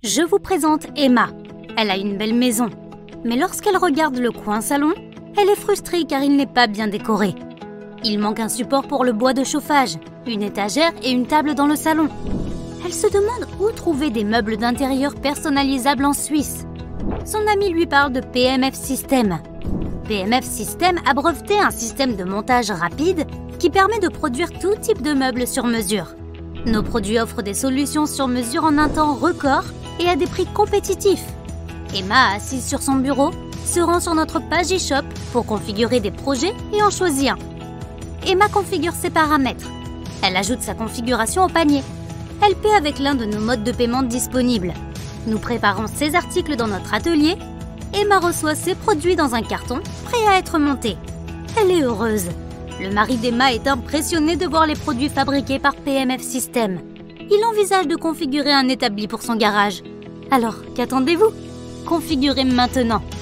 Je vous présente Emma. Elle a une belle maison. Mais lorsqu'elle regarde le coin salon, elle est frustrée car il n'est pas bien décoré. Il manque un support pour le bois de chauffage, une étagère et une table dans le salon. Elle se demande où trouver des meubles d'intérieur personnalisables en Suisse. Son ami lui parle de PMF System. PMF System a breveté un système de montage rapide qui permet de produire tout type de meubles sur mesure. Nos produits offrent des solutions sur mesure en un temps record et à des prix compétitifs. Emma, assise sur son bureau, se rend sur notre page e-shop pour configurer des projets et en choisit un. Emma configure ses paramètres. Elle ajoute sa configuration au panier. Elle paie avec l'un de nos modes de paiement disponibles. Nous préparons ses articles dans notre atelier. Emma reçoit ses produits dans un carton, prêt à être monté. Elle est heureuse. Le mari d'Emma est impressionné de voir les produits fabriqués par PMF System. Il envisage de configurer un établi pour son garage. Alors, qu'attendez-vous? Configurez maintenant.